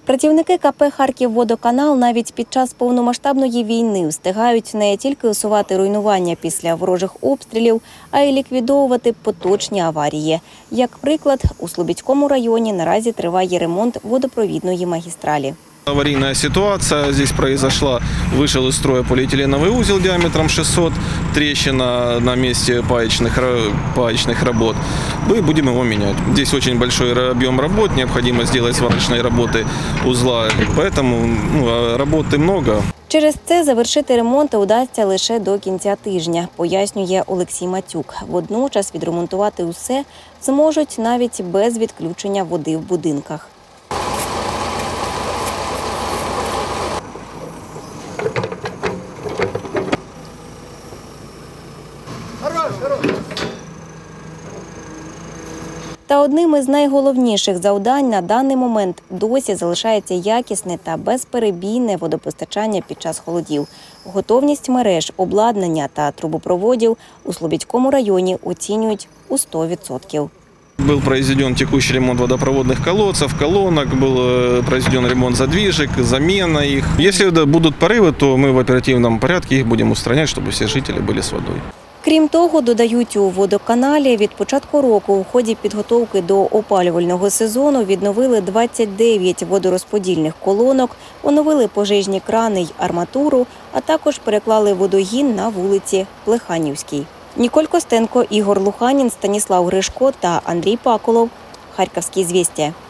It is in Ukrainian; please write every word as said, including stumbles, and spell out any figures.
Працівники ка пе «Харківводоканал» навіть під час повномасштабної війни встигають не тільки усувати руйнування після ворожих обстрілів, а й ліквідовувати поточні аварії. Як приклад, у Слобідському районі наразі триває ремонт водопровідної магістралі. Аварийная ситуация здесь произошла. Вышел из строя полиэтиленовый узел диаметром шестьсот, трещина на месте паечных, паечных работ. Мы будем его менять. Здесь очень большой объем работ, необходимо сделать сварочные работы узла, поэтому ну, работы много. Через це завершити ремонт удасться лише до кінця тижня, пояснює Олексій Матюк. Водночас відремонтувати усе зможуть навіть без відключення води в будинках. Та одним із найголовніших завдань на даний момент досі залишається якісне та безперебійне водопостачання під час холодів. Готовність мереж, обладнання та трубопроводів у Слобідському районі оцінюють у сто відсотків. Был произведен текущий ремонт водопроводных колодцев, колонок, был произведен ремонт задвижек, замена их. Если будут порывы, то мы в оперативном порядке их будем устранять, чтобы все жители были с водой. Крім того, додають, у водоканалі від початку року у ході підготовки до опалювального сезону відновили двадцять дев'ять водорозподільних колонок, оновили пожежні крани й арматуру, а також переклали водогін на вулиці Плеханівській. Ніколь Костенко, Ігор Луханін, Станіслав Гришко та Андрій Паколов. Харківські звістя.